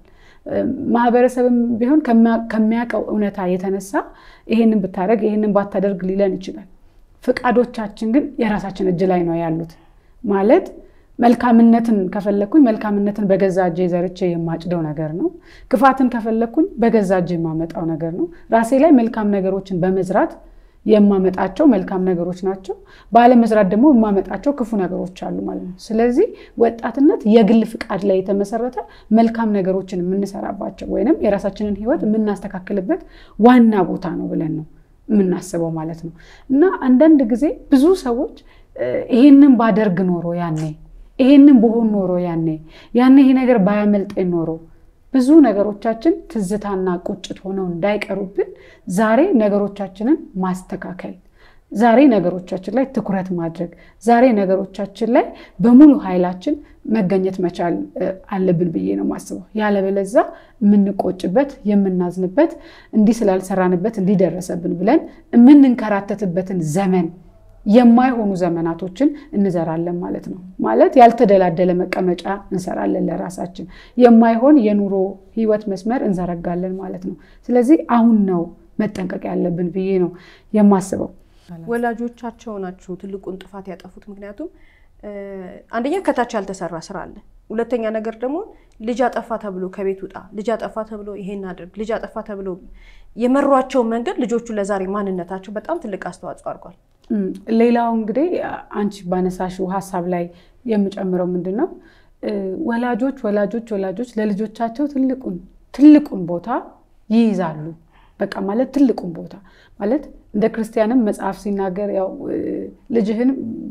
ማህበረሰብም ቢሆን ከሚያቀው እውነታ የተነሳ ይሄንን ብታደርግ ይሄንን ባታደርግ ሊለን ይችላል። ፍቃዶቻችን ግን የራሳችን እጅ ላይ ነው ያሉት። ማለት መልካምነትን ከፈለኩኝ መልካምነትን በገዛ እጄ ዘርቼ የማጭደው ነገር ነው። ክፋትን ከፈለኩኝ በገዛ እጄ የማመጣው ነገር ነው። ራሴ ላይ መልካም ነገሮችን በመዝራት የማመጣቸው መልካም ነገሮች ናቸው። ባለ መዝራት ደግሞ የማመጣቸው ክፉ ነገሮች አሉ ማለት ነው። ስለዚህ ወጣትነት የግል ፍቃድ ላይ የተመሰረተ መልካም ነገሮችን የምንሰራባቸው ወይንም የራሳችንን ህይወት የምናስተካክልበት ዋና ቦታ ነው ብለን ነው የምናስበው ማለት ነው። እና አንዳንድ ጊዜ ብዙ ሰዎች ይሄንን ባደርግ ኖሮ ያኔ ይሄንን በሆን ኖሮ ያኔ ያኔ ይሄ ነገር ባያመልጠኝ ኖሮ ብዙ ነገሮቻችን ትዝታና ቁጭት ሆነው እንዳይቀሩብን ዛሬ ነገሮቻችንን ማስተካከል፣ ዛሬ ነገሮቻችን ላይ ትኩረት ማድረግ፣ ዛሬ ነገሮቻችን ላይ በሙሉ ኃይላችን መገኘት መቻል አለብን ብዬ ነው ማስበው። ያለበለዚያ የምንቆጭበት የምናዝንበት እንዲህ ስላልሰራንበት እንዲደረሰብን ብለን የምንንከራተትበትን ዘመን የማይሆኑ ዘመናቶችን እንዘራለን ማለት ነው። ማለት ያልተደላደለ መቀመጫ እንሰራለን ለራሳችን፣ የማይሆን የኑሮ ህይወት መስመር እንዘረጋለን ማለት ነው። ስለዚህ አሁን ነው መጠንቀቅ ያለብን ብዬ ነው የማስበው። ወላጆቻቸው ናቸው ትልቁን ጥፋት ያጠፉት። ምክንያቱም አንደኛ ከታች ያልተሰራ ስራ አለ፣ ሁለተኛ ነገር ደግሞ ልጅ አጠፋ ተብሎ ከቤት ውጣ፣ ልጅ አጠፋ ተብሎ ይሄን አድርግ፣ ልጅ አጠፋ ተብሎ የመሯቸው መንገድ ልጆቹ ለዛሬ ማንነታቸው በጣም ትልቅ አስተዋጽኦ አድርጓል። ሌላው እንግዲህ አንቺ ባነሳሽው ሐሳብ ላይ የምጨምረው ምንድነው ወላጆች ወላጆች ወላጆች ለልጆቻቸው ትልቁን ትልቁን ቦታ ይይዛሉ። በቃ ማለት ትልቁን ቦታ ማለት እንደ ክርስቲያንም መጽሐፍ ሲናገር ያው ልጅህን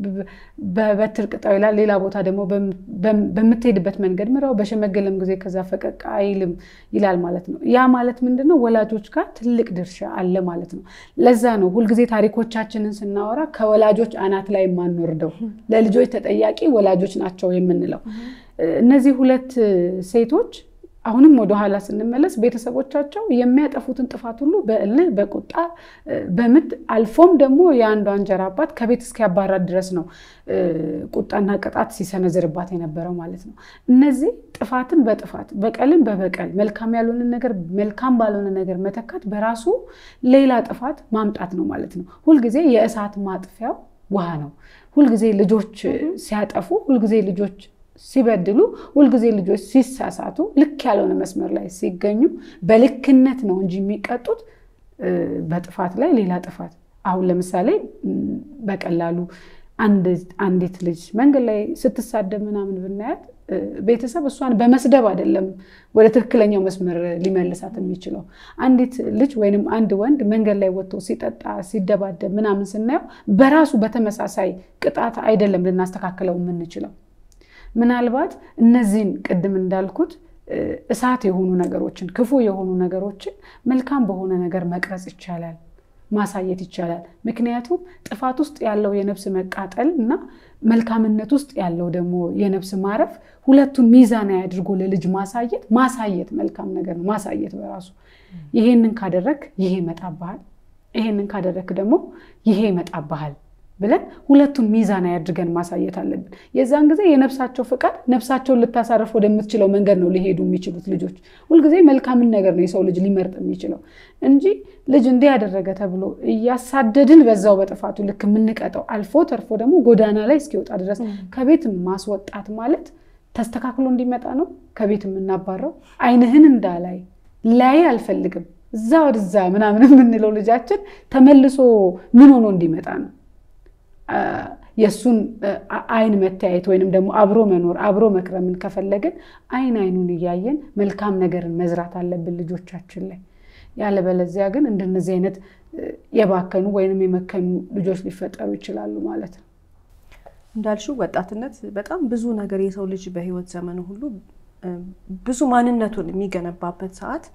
በበትር ቅጣው ይላል፣ ሌላ ቦታ ደግሞ በምትሄድበት መንገድ ምራው፣ በሸመገለም ጊዜ ከዛ ፈቀቅ አይልም ይላል ማለት ነው። ያ ማለት ምንድነው ወላጆች ጋር ትልቅ ድርሻ አለ ማለት ነው። ለዛ ነው ሁሉ ጊዜ ታሪኮቻችንን ስናወራ ከወላጆች አናት ላይ ማንወርደው፣ ለልጆች ተጠያቂ ወላጆች ናቸው የምንለው። እነዚህ ሁለት ሴቶች አሁንም ወደ ኋላ ስንመለስ ቤተሰቦቻቸው የሚያጠፉትን ጥፋት ሁሉ በእልህ በቁጣ በምድ አልፎም ደግሞ የአንዱ እንጀራ አባት ከቤት እስኪያባራት ድረስ ነው ቁጣና ቅጣት ሲሰነዝርባት የነበረው ማለት ነው። እነዚህ ጥፋትን በጥፋት በቀልን በበቀል መልካም ያልሆነ ነገር መልካም ባልሆነ ነገር መተካት በራሱ ሌላ ጥፋት ማምጣት ነው ማለት ነው። ሁሉ ጊዜ የእሳት ማጥፊያው ውሃ ነው። ሁሉ ጊዜ ልጆች ሲያጠፉ ሁሉ ጊዜ ልጆች ሲበድሉ ሁሉ ጊዜ ልጆች ሲሳሳቱ ልክ ያልሆነ መስመር ላይ ሲገኙ በልክነት ነው እንጂ የሚቀጡት በጥፋት ላይ ሌላ ጥፋት። አሁን ለምሳሌ በቀላሉ አንድ አንዲት ልጅ መንገድ ላይ ስትሳደብ ምናምን ብናያት ቤተሰብ እሷን በመስደብ አይደለም ወደ ትክክለኛው መስመር ሊመልሳት የሚችለው። አንዲት ልጅ ወይንም አንድ ወንድ መንገድ ላይ ወጥቶ ሲጠጣ ሲደባደብ ምናምን ስናየው በራሱ በተመሳሳይ ቅጣት አይደለም ልናስተካክለው የምንችለው። ምናልባት እነዚህን ቅድም እንዳልኩት እሳት የሆኑ ነገሮችን ክፉ የሆኑ ነገሮችን መልካም በሆነ ነገር መቅረጽ ይቻላል ማሳየት ይቻላል። ምክንያቱም ጥፋት ውስጥ ያለው የነፍስ መቃጠል እና መልካምነት ውስጥ ያለው ደግሞ የነፍስ ማረፍ ሁለቱን ሚዛን ያድርጎ ለልጅ ማሳየት ማሳየት መልካም ነገር ነው ማሳየት በራሱ። ይሄንን ካደረክ ይሄ መጣባሃል ይሄንን ካደረክ ደግሞ ይሄ መጣባሃል ብለን ሁለቱን ሚዛን ያድርገን ማሳየት አለብን። የዛን ጊዜ የነፍሳቸው ፍቃድ ነፍሳቸውን ልታሳርፍ ወደምትችለው መንገድ ነው ሊሄዱ የሚችሉት ልጆች። ሁሉ ጊዜ መልካምን ነገር ነው የሰው ልጅ ሊመርጥ የሚችለው እንጂ ልጅ እንዲህ ያደረገ ተብሎ ያሳደድን በዛው በጥፋቱ ልክ ምንቀጣው አልፎ ተርፎ ደግሞ ጎዳና ላይ እስኪወጣ ድረስ ከቤት ማስወጣት ማለት ተስተካክሎ እንዲመጣ ነው። ከቤት ምናባረው አይንህን እንዳላይ ላይ አልፈልግም እዛ ወደዛ ምናምን ምንለው ልጃችን ተመልሶ ምን ሆኖ እንዲመጣ ነው። የሱን አይን መታየት ወይንም ደግሞ አብሮ መኖር አብሮ መክረምን ከፈለግን አይን አይኑን ያያየን መልካም ነገርን መዝራት አለብን ልጆቻችን ላይ። ያለበለዚያ ግን እንደነዚህ አይነት የባከኑ ወይንም የመከኑ ልጆች ሊፈጠሩ ይችላሉ ማለት ነው። እንዳልሽው ወጣትነት በጣም ብዙ ነገር የሰው ልጅ በህይወት ዘመኑ ሁሉ ብዙ ማንነቱን የሚገነባበት ሰዓት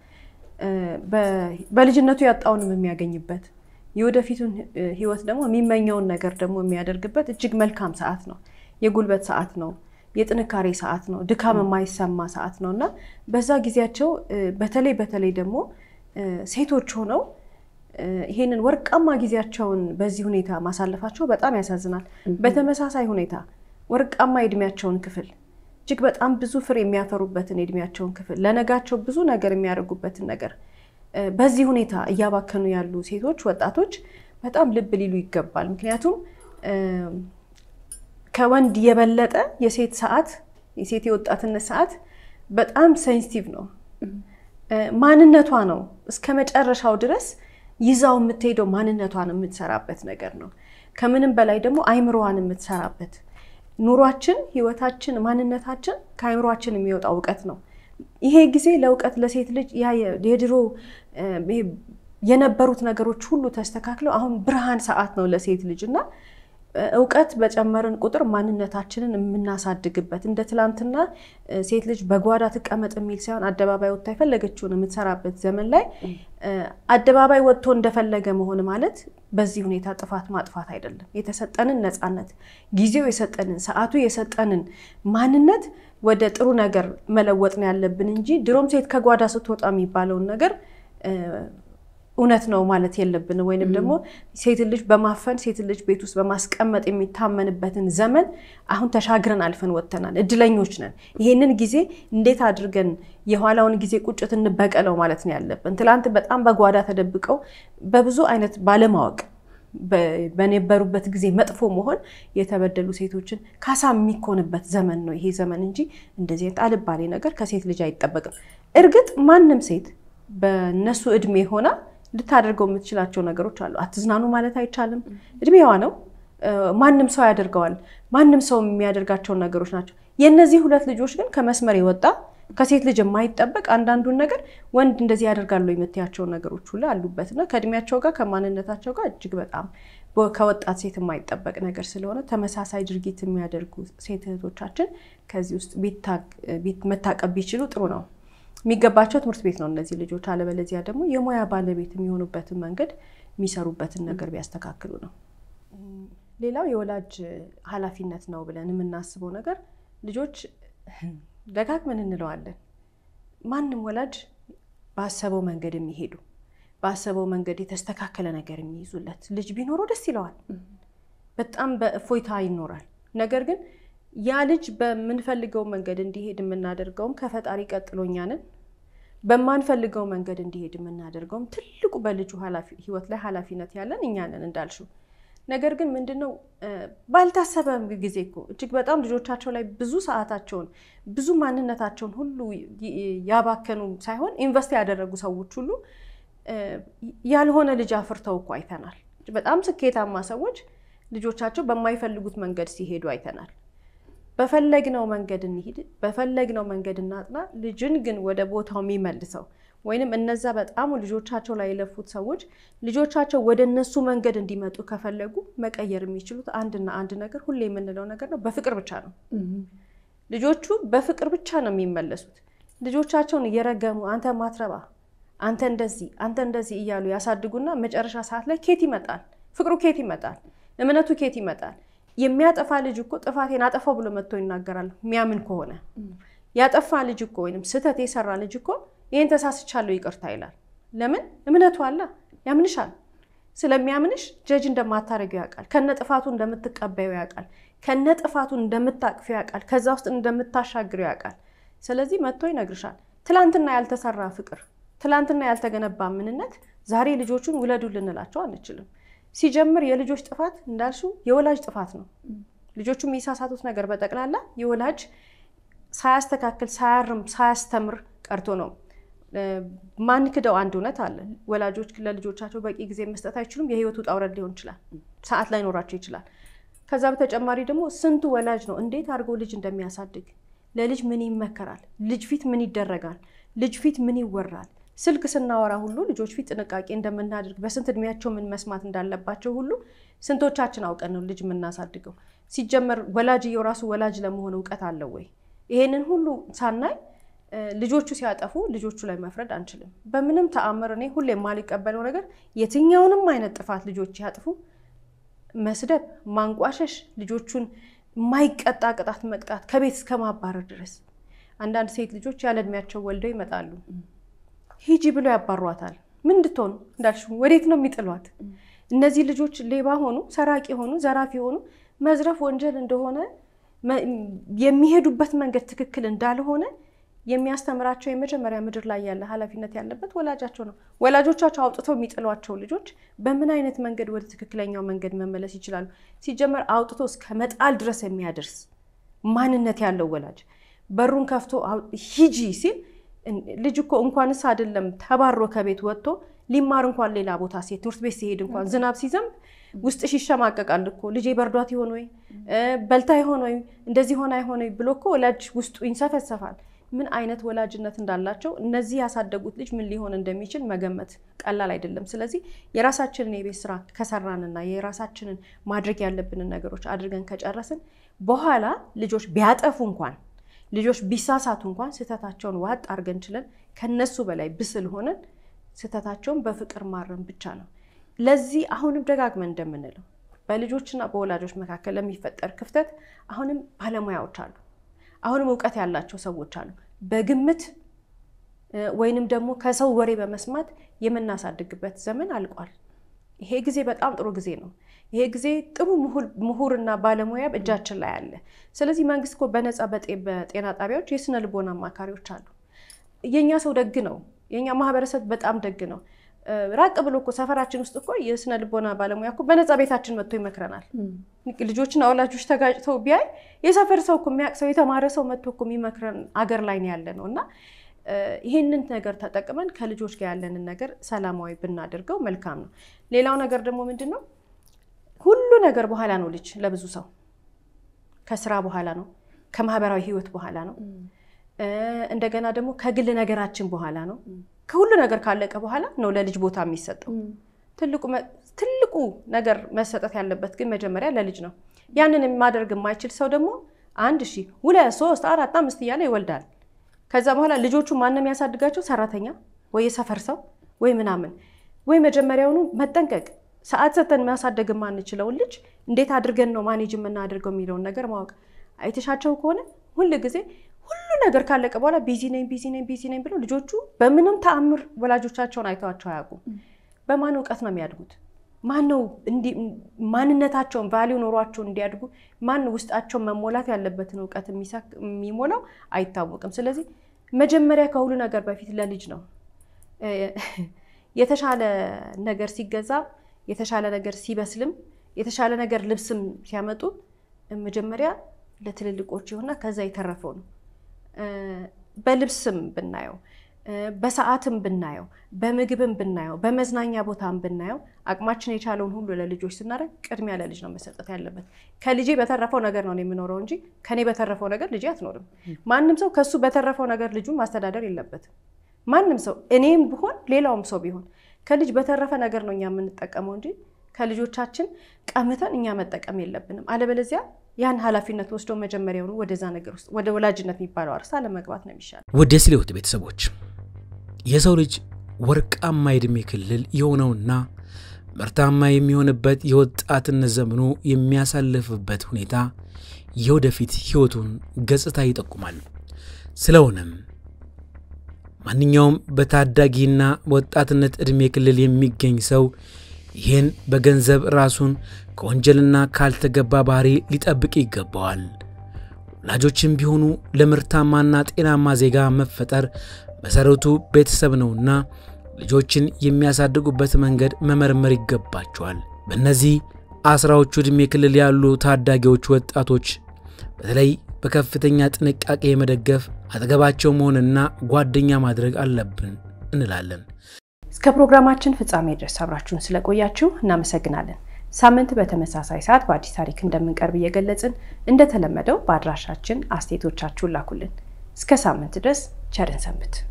በልጅነቱ ያጣውንም የሚያገኝበት የወደፊቱን ህይወት ደግሞ የሚመኘውን ነገር ደግሞ የሚያደርግበት እጅግ መልካም ሰዓት ነው። የጉልበት ሰዓት ነው የጥንካሬ ሰዓት ነው ድካም የማይሰማ ሰዓት ነውና በዛ ጊዜያቸው በተለይ በተለይ ደግሞ ሴቶች ሆነው ይሄንን ወርቃማ ጊዜያቸውን በዚህ ሁኔታ ማሳለፋቸው በጣም ያሳዝናል። በተመሳሳይ ሁኔታ ወርቃማ እድሜያቸውን ክፍል እጅግ በጣም ብዙ ፍሬ የሚያፈሩበትን እድሜያቸውን ክፍል ለነጋቸው ብዙ ነገር የሚያደርጉበትን ነገር በዚህ ሁኔታ እያባከኑ ያሉ ሴቶች ወጣቶች በጣም ልብ ሊሉ ይገባል። ምክንያቱም ከወንድ የበለጠ የሴት ሰዓት የሴት የወጣትነት ሰዓት በጣም ሴንሲቲቭ ነው። ማንነቷ ነው እስከመጨረሻው ድረስ ይዛው የምትሄደው ማንነቷን የምትሰራበት ነገር ነው። ከምንም በላይ ደግሞ አይምሮዋን የምትሰራበት ኑሯችን ህይወታችን ማንነታችን ከአይምሮአችን የሚወጣው ዕውቀት ነው። ይሄ ጊዜ ለዕውቀት ለሴት ልጅ ያ የድሮ የነበሩት ነገሮች ሁሉ ተስተካክለው አሁን ብርሃን ሰዓት ነው ለሴት ልጅና ዕውቀት በጨመረን ቁጥር ማንነታችንን የምናሳድግበት እንደ ትላንትና ሴት ልጅ በጓዳ ተቀመጥ የሚል ሳይሆን አደባባይ ወጥታ የፈለገችውን የምትሰራበት ዘመን ላይ አደባባይ ወጥቶ እንደፈለገ መሆን ማለት በዚህ ሁኔታ ጥፋት ማጥፋት አይደለም። የተሰጠንን ነፃነት ጊዜው የሰጠንን ሰዓቱ የሰጠንን ማንነት ወደ ጥሩ ነገር መለወጥ ነው ያለብን እንጂ ድሮም ሴት ከጓዳ ስትወጣ የሚባለው ነገር እውነት ነው ማለት የለብን። ወይንም ደግሞ ሴት ልጅ በማፈን ሴት ልጅ ቤት ውስጥ በማስቀመጥ የሚታመንበትን ዘመን አሁን ተሻግረን አልፈን ወጥተናል። እድለኞች ነን። ይሄንን ጊዜ እንዴት አድርገን የኋላውን ጊዜ ቁጭት እንበቀለው ማለት ነው ያለብን። ትላንት በጣም በጓዳ ተደብቀው በብዙ አይነት ባለማወቅ በነበሩበት ጊዜ መጥፎ መሆን የተበደሉ ሴቶችን ካሳ የሚኮንበት ዘመን ነው ይሄ ዘመን እንጂ እንደዚህ አልባሌ ነገር ከሴት ልጅ አይጠበቅም። እርግጥ ማንንም ሴት በነሱ እድሜ ሆና ልታደርገው የምትችላቸው ነገሮች አሉ። አትዝናኑ ማለት አይቻልም። እድሜዋ ነው ማንንም ሰው ያደርገዋል። ማንንም ሰው የሚያደርጋቸው ነገሮች ናቸው። የነዚህ ሁለት ልጆች ግን ከመስመር የወጣ ከሴት ልጅ የማይጠበቅ አንዳንዱን ነገር ወንድ እንደዚህ ያደርጋሉ የምትያቸው ነገሮች ሁሉ አሉበትና ከእድሜያቸው ጋር ከማንነታቸው ጋር እጅግ በጣም ከወጣት ሴት የማይጠበቅ ነገር ስለሆነ ተመሳሳይ ድርጊት የሚያደርጉ ሴት እህቶቻችን ከዚህ ውስጥ መታቀብ ቢችሉ ጥሩ ነው። የሚገባቸው ትምህርት ቤት ነው እነዚህ ልጆች። አለበለዚያ ደግሞ የሙያ ባለቤት የሚሆኑበትን መንገድ የሚሰሩበትን ነገር ቢያስተካክሉ ነው። ሌላው የወላጅ ኃላፊነት ነው ብለን የምናስበው ነገር ልጆች ደጋግመን እንለዋለን ማንም ወላጅ ባሰበው መንገድ የሚሄዱ ባሰበው መንገድ የተስተካከለ ነገር የሚይዙለት ልጅ ቢኖረው ደስ ይለዋል። በጣም በእፎይታ ይኖራል። ነገር ግን ያ ልጅ በምንፈልገው መንገድ እንዲሄድ የምናደርገውም ከፈጣሪ ቀጥሎኛንን በማንፈልገው መንገድ እንዲሄድ የምናደርገውም ትልቁ በልጁ ኃላፊ ህይወት ላይ ኃላፊነት ያለን እኛ ነን እንዳልሽው። ነገር ግን ምንድነው ባልታሰበ ጊዜ እኮ እጅግ በጣም ልጆቻቸው ላይ ብዙ ሰዓታቸውን ብዙ ማንነታቸውን ሁሉ ያባከኑ ሳይሆን ኢንቨስት ያደረጉ ሰዎች ሁሉ ያልሆነ ልጅ አፍርተው እኮ አይተናል። በጣም ስኬታማ ሰዎች ልጆቻቸው በማይፈልጉት መንገድ ሲሄዱ አይተናል። በፈለግነው መንገድ እንሂድ በፈለግነው መንገድ እናጥና ልጅን ግን ወደ ቦታው የሚመልሰው ወይንም እነዛ በጣም ልጆቻቸው ላይ የለፉት ሰዎች ልጆቻቸው ወደ እነሱ መንገድ እንዲመጡ ከፈለጉ መቀየር የሚችሉት አንድና አንድ ነገር ሁሌ የምንለው ነገር ነው፣ በፍቅር ብቻ ነው። ልጆቹ በፍቅር ብቻ ነው የሚመለሱት። ልጆቻቸውን እየረገሙ አንተ ማትረባ አንተ እንደዚህ አንተ እንደዚህ እያሉ ያሳድጉና መጨረሻ ሰዓት ላይ ኬት ይመጣል? ፍቅሩ ኬት ይመጣል? እምነቱ ኬት ይመጣል? የሚያጠፋ ልጅ እኮ ጥፋቴን አጠፋው ብሎ መጥቶ ይናገራል የሚያምን ከሆነ። ያጠፋ ልጅ እኮ ወይንም ስህተት የሰራ ልጅ እኮ ይሄን ተሳስቻለሁ ይቅርታ ይላል። ለምን? እምነቱ አለ፣ ያምንሻል። ስለሚያምንሽ ጀጅ እንደማታረጊው ያውቃል። ከነ ጥፋቱ እንደምትቀበዩ ያውቃል። ከነ ጥፋቱ እንደምታቅፊው ያውቃል። ከዛ ውስጥ እንደምታሻግሪው ያውቃል። ስለዚህ መጥቶ ይነግርሻል። ትላንትና ያልተሰራ ፍቅር፣ ትላንትና ያልተገነባ ምንነት ዛሬ ልጆቹን ውለዱ ልንላቸው አንችልም። ሲጀምር የልጆች ጥፋት እንዳልሽው የወላጅ ጥፋት ነው። ልጆቹ የሚሳሳቱት ነገር በጠቅላላ የወላጅ ሳያስተካክል ሳያርም ሳያስተምር ቀርቶ ነው። ማን ክደው አንድ እውነት አለ። ወላጆች ለልጆቻቸው በቂ ጊዜ መስጠት አይችሉም። የህይወት ውጣ ውረድ ሊሆን ይችላል፣ ሰዓት ላይ ኖራቸው ይችላል። ከዛ በተጨማሪ ደግሞ ስንቱ ወላጅ ነው እንዴት አድርጎ ልጅ እንደሚያሳድግ ለልጅ ምን ይመከራል፣ ልጅ ፊት ምን ይደረጋል፣ ልጅ ፊት ምን ይወራል። ስልክ ስናወራ ሁሉ ልጆች ፊት ጥንቃቄ እንደምናደርግ በስንት እድሜያቸው ምን መስማት እንዳለባቸው ሁሉ ስንቶቻችን አውቀን ነው ልጅ የምናሳድገው? ሲጀመር ወላጅየው ራሱ ወላጅ ለመሆን ዕውቀት አለው ወይ? ይሄንን ሁሉ ሳናይ ልጆቹ ሲያጠፉ ልጆቹ ላይ መፍረድ አንችልም። በምንም ተአምር እኔ ሁሌ የማልቀበለው ነገር የትኛውንም አይነት ጥፋት ልጆች ያጥፉ መስደብ፣ ማንቋሸሽ፣ ልጆቹን ማይቀጣ ቅጣት መቅጣት ከቤት እስከ ማባረር ድረስ። አንዳንድ ሴት ልጆች ያለ እድሜያቸው ወልደው ይመጣሉ። ሂጂ ብሎ ያባሯታል። ምን እንድትሆኑ እንዳልሽው ወዴት ነው የሚጥሏት? እነዚህ ልጆች ሌባ ሆኑ፣ ሰራቂ ሆኑ፣ ዘራፊ ሆኑ መዝረፍ ወንጀል እንደሆነ የሚሄዱበት መንገድ ትክክል እንዳልሆነ የሚያስተምራቸው የመጀመሪያ ምድር ላይ ያለ ኃላፊነት ያለበት ወላጃቸው ነው። ወላጆቻቸው አውጥተው የሚጥሏቸው ልጆች በምን አይነት መንገድ ወደ ትክክለኛው መንገድ መመለስ ይችላሉ? ሲጀመር አውጥቶ እስከ መጣል ድረስ የሚያደርስ ማንነት ያለው ወላጅ በሩን ከፍቶ ሂጂ ሲል ልጅ እኮ እንኳንስ አይደለም ተባሮ ከቤት ወጥቶ ሊማር እንኳን ሌላ ቦታ ሲሄድ ትምህርት ቤት ሲሄድ እንኳን ዝናብ ሲዘንብ ውስጥሽ ይሸማቀቃል እኮ ልጄ በርዷት ይሆን ወይ በልታ ይሆን ወይ እንደዚህ ሆነ አይሆን ወይ ብሎ እኮ ወላጅ ውስጡ ይንሰፈሰፋል። ምን አይነት ወላጅነት እንዳላቸው እነዚህ ያሳደጉት ልጅ ምን ሊሆን እንደሚችል መገመት ቀላል አይደለም። ስለዚህ የራሳችንን የቤት ስራ ከሰራንና የራሳችንን ማድረግ ያለብንን ነገሮች አድርገን ከጨረስን በኋላ ልጆች ቢያጠፉ እንኳን ልጆች ቢሳሳቱ እንኳን ስህተታቸውን ዋጥ አርገን ችለን ከነሱ በላይ ብስል ሆነን ስህተታቸውን በፍቅር ማረም ብቻ ነው። ለዚህ አሁንም ደጋግመን እንደምንለው በልጆችና በወላጆች መካከል ለሚፈጠር ክፍተት አሁንም ባለሙያዎች አሉ። አሁንም ዕውቀት ያላቸው ሰዎች አሉ። በግምት ወይንም ደግሞ ከሰው ወሬ በመስማት የምናሳድግበት ዘመን አልቋል። ይሄ ጊዜ በጣም ጥሩ ጊዜ ነው። ይሄ ጊዜ ጥሩ ምሁርና ባለሙያ እጃችን ላይ አለ። ስለዚህ መንግስት እኮ በነፃ በጤና ጣቢያዎች የስነ ልቦና አማካሪዎች አሉ። የኛ ሰው ደግ ነው። የኛ ማህበረሰብ በጣም ደግ ነው። ራቅ ብሎ እኮ ሰፈራችን ውስጥ እኮ የስነ ልቦና ባለሙያ እኮ በነፃ ቤታችን መጥቶ ይመክረናል። ልጆችና ወላጆች ተጋጭተው ቢያይ የሰፈር ሰው እኮ የሚያቅሰው የተማረ ሰው መጥቶ እኮ የሚመክረን አገር ላይ ነው ያለ ነውና ይሄንን ነገር ተጠቅመን ከልጆች ጋር ያለንን ነገር ሰላማዊ ብናደርገው መልካም ነው። ሌላው ነገር ደግሞ ምንድነው? ሁሉ ነገር በኋላ ነው ልጅ ለብዙ ሰው ከስራ በኋላ ነው፣ ከማህበራዊ ህይወት በኋላ ነው፣ እንደገና ደግሞ ከግል ነገራችን በኋላ ነው። ከሁሉ ነገር ካለቀ በኋላ ነው ለልጅ ቦታ የሚሰጠው። ትልቁ ትልቁ ነገር መሰጠት ያለበት ግን መጀመሪያ ለልጅ ነው። ያንን ማድረግ የማይችል ሰው ደግሞ አንድ ሺህ ሁለት ሶስት አራት አምስት እያለ ይወልዳል። ከዛ በኋላ ልጆቹ ማንንም ያሳድጋቸው ሰራተኛ ወይ የሰፈር ሰው ወይ ምናምን ወይ መጀመሪያውኑ መጠንቀቅ ሰዓት ሰተን ማሳደግ ማንችለው ልጅ እንዴት አድርገን ነው ማኔጅ የምናደርገው የሚለውን ነገር ማወቅ። አይተሻቸው ከሆነ ሁሉ ጊዜ ሁሉ ነገር ካለቀ በኋላ ቢዚ ነኝ ቢዚ ነኝ ቢዚ ነኝ ብለው ልጆቹ በምንም ተአምር ወላጆቻቸውን አይተዋቸው አያውቁም። በማን ዕውቀት ነው የሚያድጉት? ማን ነው እንዲ ማንነታቸውን ቫልዩ ኖሯቸው እንዲያድጉ ማን ውስጣቸው መሞላት ያለበትን ዕውቀት የሚሞላው አይታወቅም። ስለዚህ መጀመሪያ ከሁሉ ነገር በፊት ለልጅ ነው የተሻለ ነገር ሲገዛ የተሻለ ነገር ሲበስልም የተሻለ ነገር ልብስም ሲያመጡ መጀመሪያ ለትልልቆች ይሆንና ከዛ ይተረፈው ነው። በልብስም ብናየው በሰዓትም ብናየው በምግብም ብናየው በመዝናኛ ቦታም ብናየው አቅማችን የቻለውን ሁሉ ለልጆች ስናደርግ ቅድሚያ ለልጅ ነው መሰጠት ያለበት። ከልጄ በተረፈው ነገር ነው የሚኖረው እንጂ ከኔ በተረፈው ነገር ልጄ አትኖርም። ማንንም ሰው ከሱ በተረፈው ነገር ልጁን ማስተዳደር የለበትም። ማንንም ሰው እኔም ቢሆን ሌላውም ሰው ቢሆን ከልጅ በተረፈ ነገር ነው እኛ የምንጠቀመው እንጂ ከልጆቻችን ቀምተን እኛ መጠቀም የለብንም። አለበለዚያ ያን ኃላፊነት ወስዶ መጀመሪያው ወደዛ ነገር ውስጥ ወደ ወላጅነት የሚባለው አርሳ ለመግባት ነው የሚሻለው። ወደ ስሌውት ቤተሰቦች የሰው ልጅ ወርቃማ የዕድሜ ክልል የሆነውና ምርታማ የሚሆንበት የወጣትነት ዘመኑ የሚያሳልፍበት ሁኔታ የወደፊት ህይወቱን ገጽታ ይጠቁማል። ስለሆነም ማንኛውም በታዳጊና ወጣትነት ዕድሜ ክልል የሚገኝ ሰው ይሄን በገንዘብ ራሱን ከወንጀልና ካልተገባ ባህሪ ሊጠብቅ ይገባዋል። ወላጆችም ቢሆኑ ለምርታማና ጤናማ ዜጋ መፈጠር መሰረቱ ቤተሰብ ነውና ልጆችን የሚያሳድጉበት መንገድ መመርመር ይገባቸዋል። በእነዚህ አስራዎቹ ዕድሜ ክልል ያሉ ታዳጊዎች ወጣቶች በተለይ በከፍተኛ ጥንቃቄ መደገፍ አጠገባቸው መሆንና ጓደኛ ማድረግ አለብን እንላለን። እስከ ፕሮግራማችን ፍጻሜ ድረስ አብራችሁን ስለቆያችሁ እናመሰግናለን። ሳምንት በተመሳሳይ ሰዓት በአዲስ ታሪክ እንደምንቀርብ እየገለጽን እንደተለመደው በአድራሻችን አስተያየቶቻችሁን ላኩልን። እስከ ሳምንት ድረስ ቸርን ሰንብት።